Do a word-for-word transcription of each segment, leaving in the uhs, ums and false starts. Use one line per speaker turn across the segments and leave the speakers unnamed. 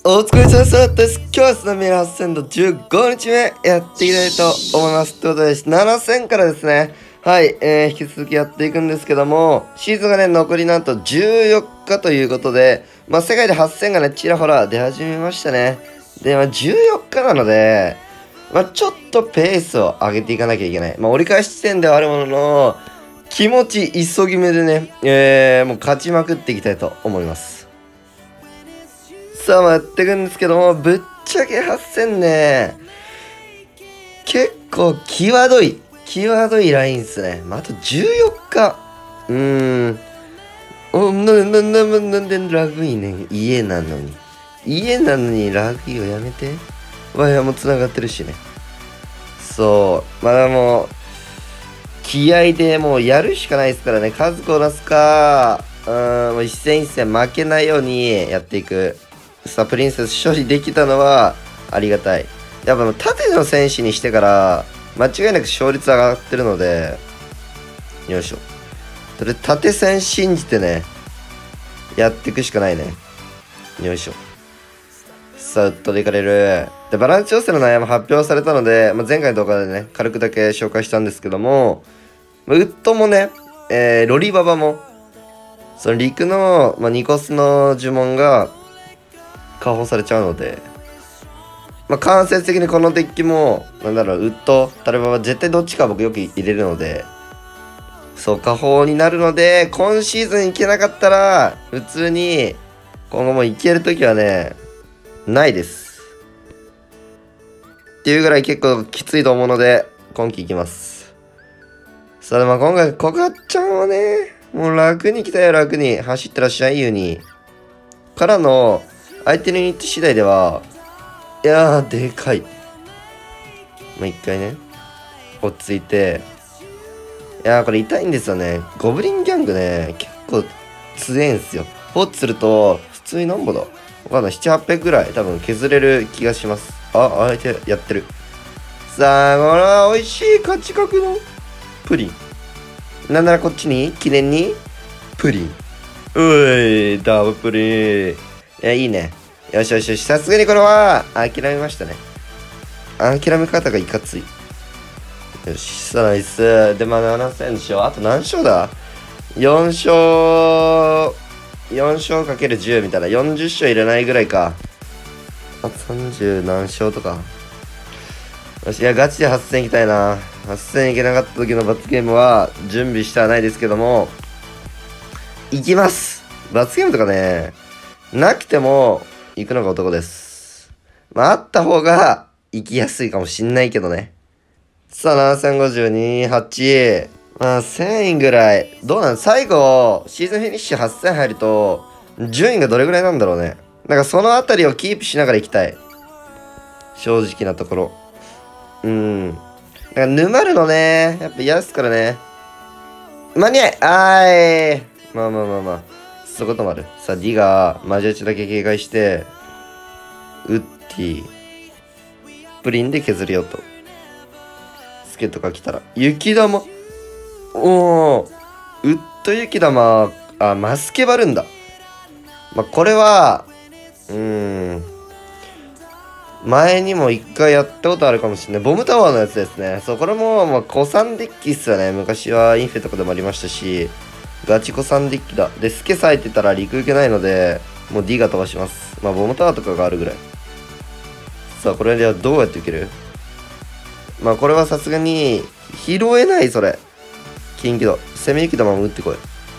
お疲れ様です。今日はですね、ミラはっせん度じゅうごにちめやっていきたいと思います。ということで、ななせんからですね、はい、えー、引き続きやっていくんですけども、シーズンがね、残りなんとじゅうよっかということで、まあ、世界ではっせんがね、ちらほら出始めましたね。で、まあ、じゅうよっかなので、まあ、ちょっとペースを上げていかなきゃいけない。まあ、折り返し地点ではあるものの、気持ち急ぎ目でね、えー、もう勝ちまくっていきたいと思います。さあ、まあやっていくんですけども、ぶっちゃけはっせんね、結構際どい、際どいラインっすね。まあ、あとじゅうよっか。うーん。お、な、な、な、な、なんでラグいね。家なのに。家なのにラグいをやめて。ワイヤーも繋がってるしね。そう。まだもう、気合でもうやるしかないですからね。数こなすか、うーん、もう一戦一戦負けないようにやっていく。さあ、プリンセス処理できたのはありがたい。やっぱ縦の戦士にしてから間違いなく勝率上がってるので、よいしょ。それ縦戦信じてね、やっていくしかないね。よいしょ。さあ、ウッドでいかれる。で、バランス調整の悩み発表されたので、まあ、前回の動画でね、軽くだけ紹介したんですけども、まあ、ウッドもね、えー、ロリババも、その陸の、まあ、ニコスの呪文が解放されちゃうので、まあ、間接的にこのデッキも、なんだろう、ウッド、タルババ絶対どっちか僕よく入れるので、そう、下方になるので、今シーズンいけなかったら、普通に、今後もいけるときはね、ないです。っていうぐらい結構きついと思うので、今季いきます。さあ、まあ今回、コカちゃんはね、もう楽に来たよ、楽に。走ってらっしゃい、ユニ。からの、相手のユニット次第では、いやー、でかい。まあ、一回ね、落ち着いて。いやー、これ痛いんですよね。ゴブリンギャングね、結構強いんすよ。放置すると、普通になんぼだわかんない。なな、はっぴゃくぐらい多分削れる気がします。あ、相手やってる。さあ、これは美味しい価値格のプリン。なんならこっちに記念にプリン。うい、ダブプリン。いや、いいね。よしよしよし。さすがにこれは諦めましたね。諦め方がいかつい。よし、さあナイス。で、まあななせん勝。あと何勝だ ?よん 勝、よん勝かけるじゅうみたいな。よんじゅっ勝入れないぐらいか。あとさんじゅう何勝とか。よし、いや、ガチではっせんいきたいな。はっせんいけなかった時の罰ゲームは準備してはないですけども、いきます。罰ゲームとかね、なくても行くのが男です。まあ、あった方が行きやすいかもしんないけどね。さあ、ななせんごじゅうに、はち。まあ、せんいぐらい。どうなん最後、シーズンフィニッシュはっせん入ると、順位がどれぐらいなんだろうね。なんかそのあたりをキープしながら行きたい。正直なところ。うん。なんか沼るのね、やっぱ嫌ですからね。間に合いあーい。まあまあまあまあ。そういうこともある。さあ、ディがマジ打ちだけ警戒して、ウッディ、プリンで削るよと。スケとか来たら。雪玉。おー。ウッド雪玉。あ、マスケバルんだ。まあ、これは、うーん。前にも一回やったことあるかもしれない。ボムタワーのやつですね。そう、これも、まあ、古参デッキっすよね。昔はインフェとかでもありましたし、ガチ古参デッキだ。で、スケ咲いてたら陸行けないので、もう D が飛ばします。まあ、ボムタワーとかがあるぐらい。さあ、これではどうやって受ける？まあ、これはさすがに、拾えない、それ。金気度。攻め雪玉も打ってこい。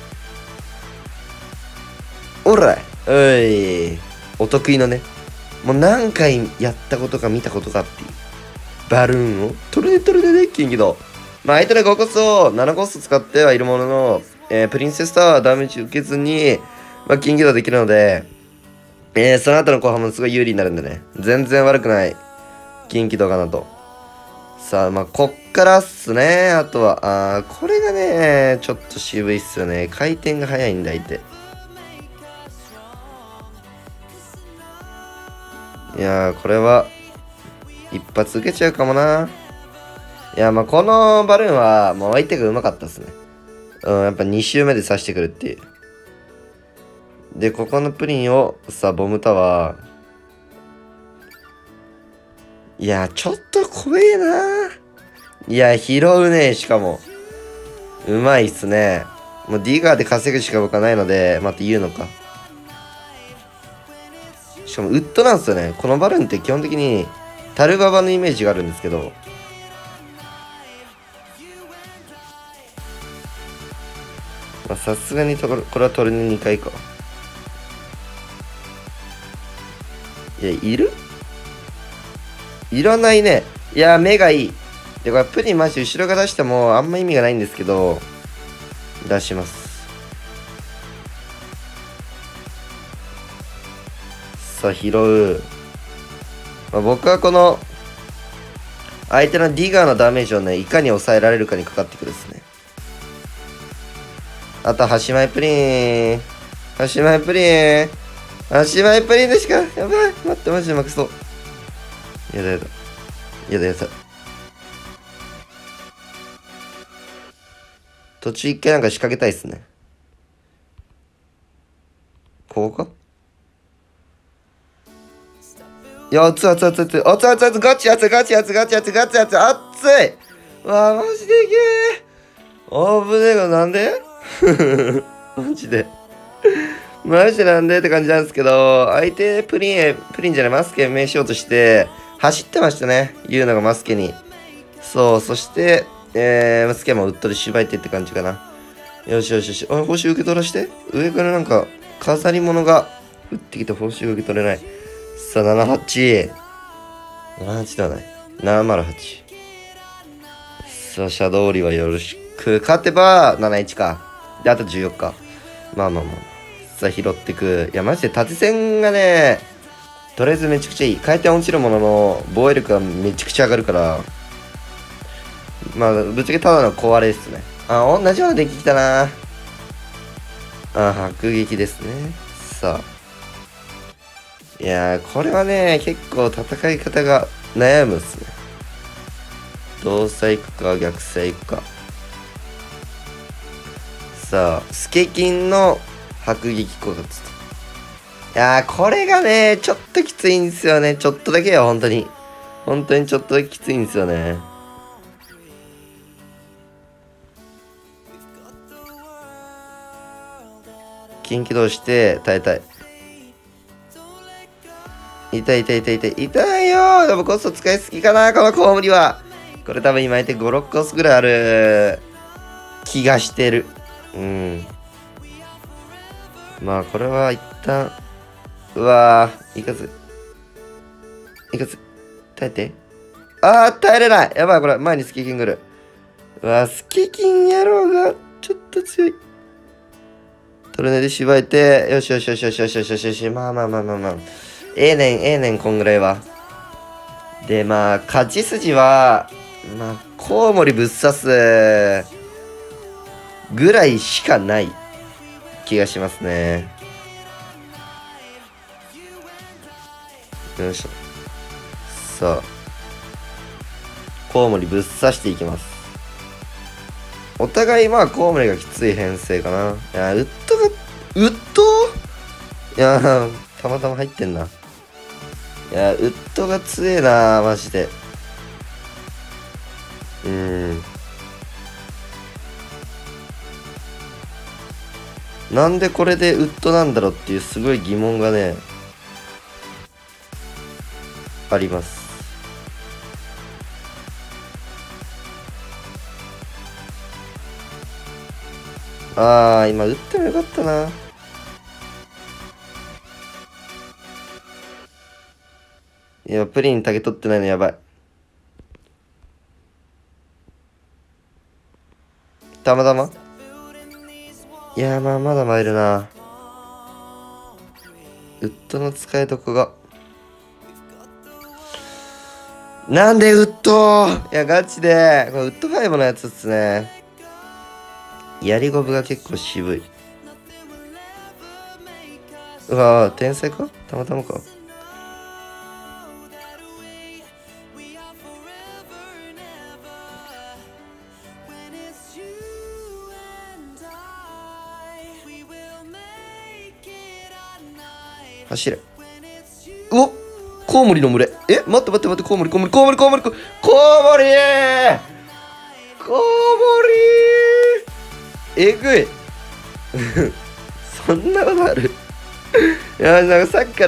おらい。おい。お得意のね。もう何回やったことか見たことかっていう。バルーンをトレートルでね、金気度。まあ、相手のごコスをななコス使ってはいるものの、えー、プリンセスタワーダメージ受けずに、まあ、金気度できるので、えー、その後の後半もすごい有利になるんでね。全然悪くない。金気度かなと。さあ、まあ、こっからっすね。あとは、あー、これがね、ちょっと渋いっすよね。回転が早いんだ、相手。いやー、これは、一発受けちゃうかもな。いや、まあ、このバルーンは、もう相手がうまかったっすね。うん、やっぱに周目で刺してくるっていう。で、ここのプリンを、さあ、ボムタワー。 いや、ちょっと怖えな。いや、拾うね、しかも。うまいっすね。もうディガーで稼ぐしか僕はないので、待って言うのか。しかもウッドなんですよね。このバルーンって基本的にタルババのイメージがあるんですけど。まあさすがにところ、これはトルネにかいか。いや、いるいらないね。いや、目がいい。で、これプリンマジ後ろが出してもあんま意味がないんですけど、出します。さあ、拾う。まあ、僕はこの、相手のディガーのダメージをね、いかに抑えられるかにかかってくるですね。あと、端前プリン。端前プリン。端前プリンでしか、やばい。待って、マジでマクソ。やだやだ。やだやだ。途中一回なんか仕掛けたいっすね。ここかいや、熱い熱い熱い熱い。熱い熱い熱い。ガチ熱いガチ熱いガチ熱いガチ熱い。熱い。わあ、マジでいけー。危ねえがなんでマジで。マジでなんでって感じなんですけど、相手プリンへ、プリンじゃない、マスケ名しようとして、走ってましたね。言うのがマスケに。そう、そして、えー、マスケもうっとり縛いてって感じかな。よしよしよし。あ、報酬受け取らして。上からなんか、飾り物が降ってきて報酬が受け取れない。さあ、ななはち。ななはちではない。ななまるはち。さあ、シャドウリはよろしく。勝てば、なないちか。で、あとじゅうよっか。まあまあまあ。さあ、拾ってく。いや、マジで縦線がね、とりあえずめちゃくちゃいい。回転落ちるものの、防衛力がめちゃくちゃ上がるから、まあ、ぶっちゃけただの壊れですね。あ、同じようなデッキ来たな。あ、迫撃ですね。さあ。いやー、これはね、結構戦い方が悩むっすね。同差行くか、逆差行くか。さあ、スケキンの迫撃効果つと。いやー、これがね、ちょっときついんですよね。ちょっとだけよ、本当に。本当にちょっとだけきついんですよね。近畿同士して耐えたい。痛い痛い痛い痛い。痛いよー。でもコスト使いすぎかな、このコウモリは。これ多分今相手ご、ろっコスぐらいある気がしてる。うん。まあ、これは一旦、うわー、いかず。いかず。耐えて。あー、耐えれない。やばい、これ。前にスケキン来る。うわー、スケキン野郎が、ちょっと強い。トルネで縛いて、よしよしよしよしよしよしよしよし。まあまあまあまあまあ。ええねん、ええねん、こんぐらいは。で、まあ、勝ち筋は、まあ、コウモリぶっ刺すぐらいしかない気がしますね。よいしょ。さあ、コウモリぶっ刺していきます。お互いまあコウモリがきつい編成かな。いや、ウッドが、ウッドいや、たまたま入ってんな。いや、ウッドが強えな、マジで。うーん。なんでこれでウッドなんだろうっていうすごい疑問がね、あります。あー、今打ってもよかったな。いや、プリン竹取ってないのやばい。たまたまいや、まあ、まだ参るな。ウッドの使いどこが。なんでウッドいや、ガチで、これウッドファイブのやつっすね。やりゴブが結構渋い。うわぁ、天才かたまたまか。走れ。うおっコウモリの群れ。え待って待って待って、コウモリ、コウモリ、コウモリ、コウモリ、コウモリ、コウモリコウモリえぐい。そんなことある？いや、なんかさっきから、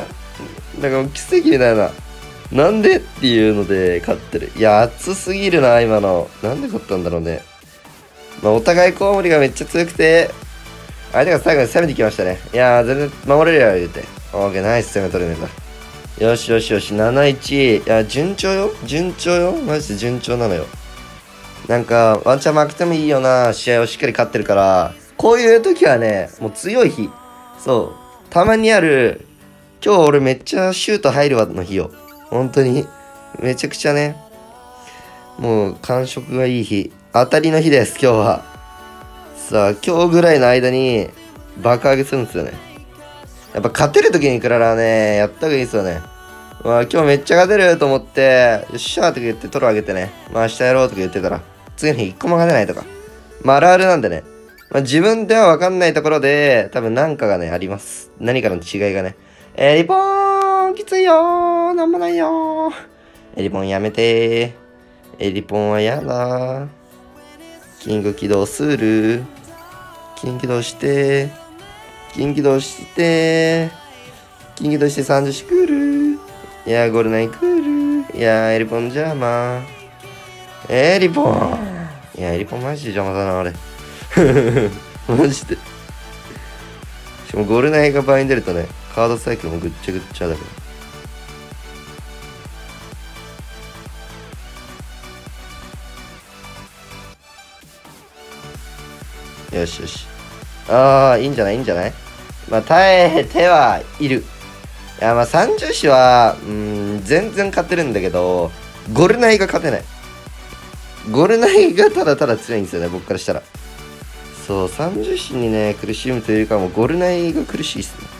なんかもう奇跡みたいな。なんでっていうので勝ってる。いや、熱すぎるな、今の。なんで勝ったんだろうね。まあ、お互いコウモリがめっちゃ強くて、相手が最後に攻めてきましたね。いやー、全然守れるよ、言うて。オーケー、ナイス攻め取れねえんだ。よしよしよし、なないち。いや、順調よ。順調よ。マジで順調なのよ。なんか、ワンチャン負けてもいいような試合をしっかり勝ってるから、こういう時はね、もう強い日。そう。たまにある、今日俺めっちゃシュート入るわの日よ。本当に。めちゃくちゃね。もう感触がいい日。当たりの日です、今日は。さあ、今日ぐらいの間に爆上げするんですよね。やっぱ勝てる時にクララはね、やった方がいいですよね。まあ今日めっちゃ勝てると思って、よっしゃーとか言ってトロ上げてね。まあ明日やろうとか言ってたら、次の日一個も勝てないとか。まああるあるなんでね。まあ自分ではわかんないところで、多分なんかがね、あります。何かの違いがね。えー、リポーンきついよーなんもないよーえリポンやめてー。えリポンはやだー。キング起動する。キング起動してー。キング起動してー。キング起動してさんじゅうよん来る。いやー、ゴールナイン来る。いやー、エリポン邪魔。エリポン。いや、エリポンマジで邪魔だな、あれ。マジで。しかもゴールナイが場合に出るとね、カードサイクルもぐっちゃぐっちゃだから。よしよし。ああ、いいんじゃないいいんじゃないまあ、耐えてはいる。いや、まあ、三十子は、うん、全然勝てるんだけど、ゴルナイが勝てない。ゴルナイがただただ強いんですよね、僕からしたら。そう、三十子にね、苦しむというよりかはもうゴルナイが苦しいっすね。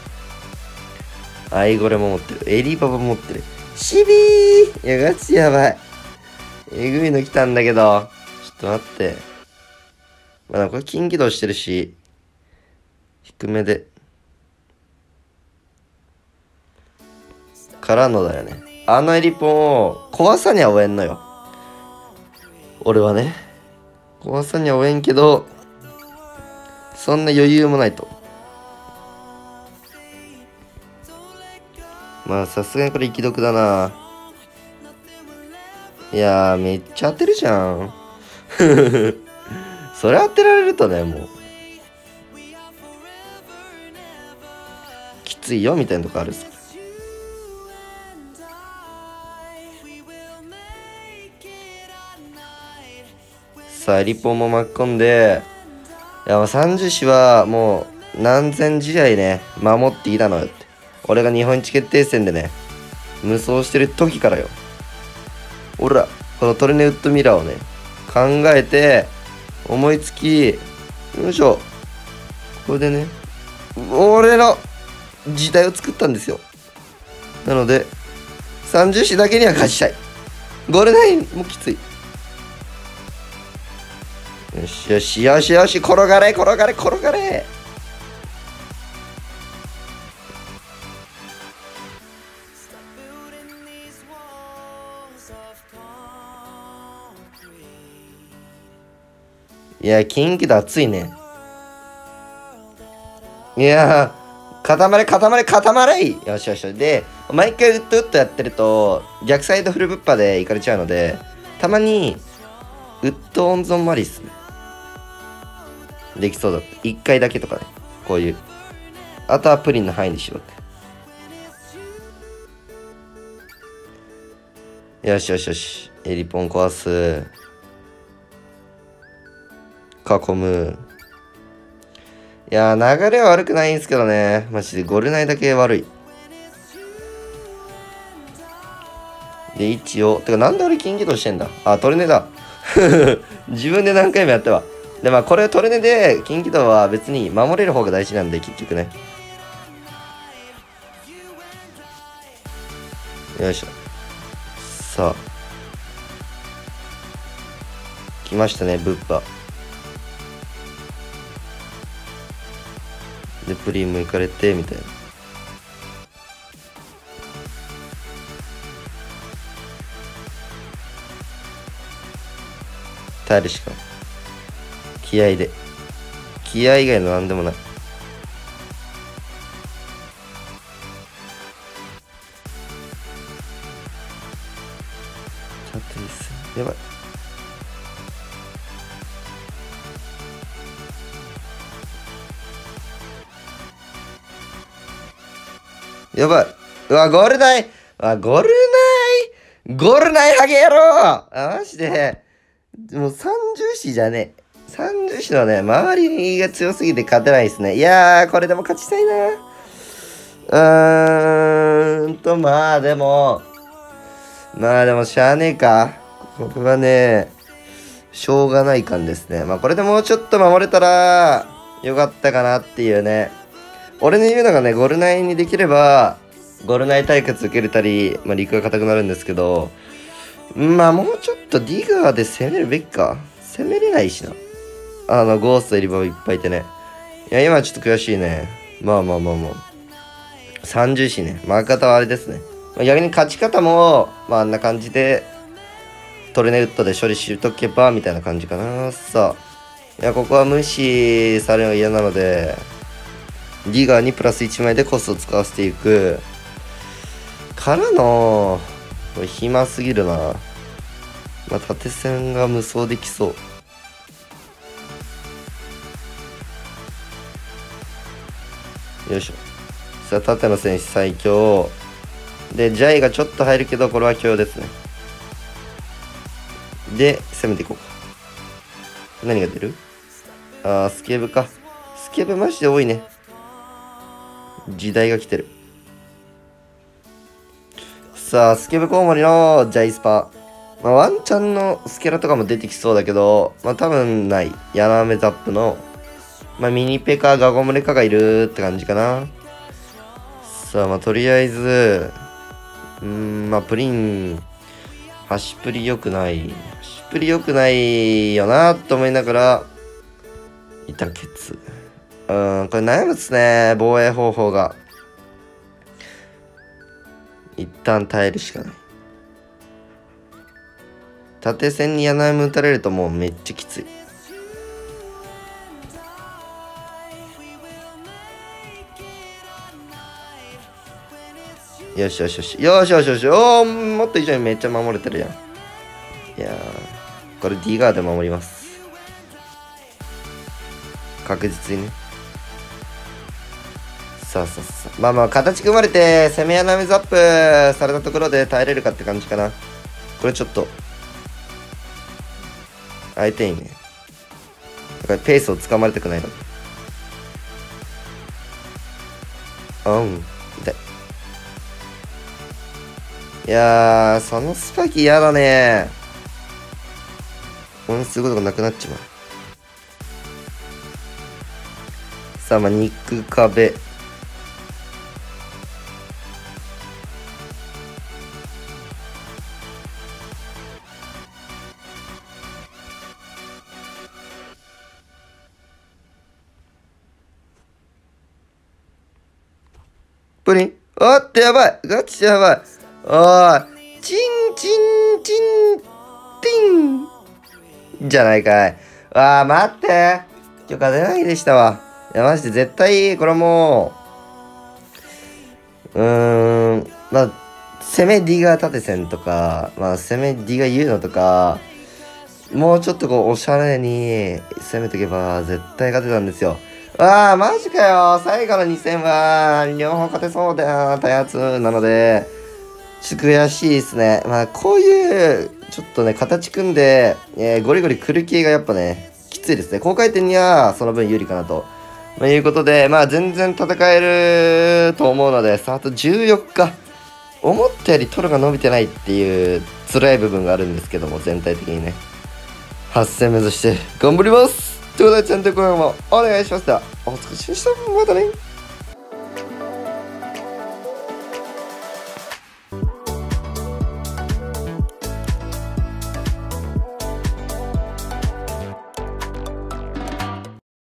アイゴレも持ってる。エリババも持ってる。シビーいや、ガチやばい。えぐいの来たんだけど。ちょっと待って。まあ、これ金起動してるし、低めで。からのだよね。あのエリポンを壊さには追えんのよ。俺はね。壊さには追えんけど、そんな余裕もないと。まあさすがにこれ生き毒だな。いやーめっちゃ当てるじゃん。それ当てられるとね、もう。きついよみたいなとこあるっす。さあ、リポンも巻き込んで、いや、さんじゅう子はもう何千試合ね、守っていたのよって。俺が日本一決定戦でね、無双してる時からよ。俺ら、このトルネウッドミラーをね、考えて、思いつき、よいしょ。これでね、俺の時代を作ったんですよ。なので、さんじゅう子だけには勝ちたい。ゴールナインもきつい。よしよしよしよし、転がれ転がれ転がれ。いや、キンキだ熱いね。いやー、固まれ固まれ固まれい。よしよし。で、毎回ウッドウッドやってると、逆サイドフルブッパでいかれちゃうので、たまに、ウッド温存マリスできそうだった。いっかいだけとかね。こういう。あとはプリンの範囲にしろって。よしよしよし。エリポン壊す。囲む。いやー、流れは悪くないんですけどね。マジでゴルナイだけ悪い。で、位置を。てか、なんで俺金起動してんだあ、トルネだ。自分で何回もやったわ。で、まあ、これトルネで金起動は別に守れる方が大事なんで、結局ね。よいしょ。さあ。来ましたね、ブッパ。で、プリンも行かれて、みたいな。 耐えるしかない。気合で。気合以外の何でもない。縦線。やばい。やばい。うわ、ゴールナイ。うわ、ゴールナイ。ゴールナイハゲ野郎。あ、マジで。もう三重視じゃねえ。三重視のね、周りが強すぎて勝てないですね。いやー、これでも勝ちたいな。うーんと、まあでも、まあでもしゃあねえか。ここはね、しょうがない感ですね。まあこれでもうちょっと守れたら、よかったかなっていうね。俺の言うのがね、ゴルナイにできれば、ゴルナイ対決受けれたり、まあ陸が硬くなるんですけど、まあもうちょっとディガーで攻めるべきか。攻めれないしな。あの、ゴーストいりばいっぱいいてね。いや、今ちょっと悔しいね。まあまあまあまあ。さんじゅうしね。負け方はあれですね。まあ、逆に勝ち方も、まああんな感じで、トルネウッドで処理しとけば、みたいな感じかな。さあ。いや、ここは無視されるのが嫌なので、ディガーにプラスいちまいでコストを使わせていく。からの、これ暇すぎるな。まあ、縦線が無双できそう。よいしょ。さあ、縦の戦士最強。で、ジャイがちょっと入るけど、これは強ですね。で、攻めていこうか。何が出る？あー、スケブか。スケブマジで多いね。時代が来てる。さあ、スケブコウモリのジャイスパ。まあ、ワンチャンのスケラとかも出てきそうだけど、まあ多分ない。ヤナメザップの、まあミニペかガゴムレかがいるって感じかな。さあ、まあとりあえず、うーん、まあプリン、端プリ良くない。端プリ良くないよなと思いながら、一旦ケツ。うーん、これ悩むっすね。防衛方法が。一旦耐えるしかない。縦線に柳ム打たれるともうめっちゃきつい。よしよしよし。よしよしよし。おー、もっと以上にめっちゃ守れてるやん。いやー、これ D ガーで守ります。確実にね。さあさあさあ。まあまあ、形組まれて、攻めやなめザップされたところで耐えれるかって感じかな。これちょっと、相手にね、だからペースをつかまれたくないの。うん、痛い。いやー、そのスパキ嫌だね。本数ごとがなくなっちまう。さあ、まあ、肉壁。プリン。おっと、やばい。ガチやばい。おーい。チンチンチン、ティン。じゃないかい。あー、待って。許可出ないでしたわ。いや、マジで絶対、これもう、うーん、まあ、攻め D が縦線とか、まあ、攻め D が言うのとか、もうちょっとこう、おしゃれに攻めていけば、絶対勝てたんですよ。わあ、マジかよ。最後のに戦は、両方勝てそうだったやつなので、ちょっと悔しいですね。まあ、こういう、ちょっとね、形組んで、えー、ゴリゴリ来る系がやっぱね、きついですね。高回転には、その分有利かなと。まあ、いうことで、まあ、全然戦えると思うので、スタートじゅうよっか。思ったよりトロが伸びてないっていう辛い部分があるんですけども、全体的にね。はっ戦目指して頑張りますということで、ちゃんと今夜もお願いします。では、お疲れ様でした。またね。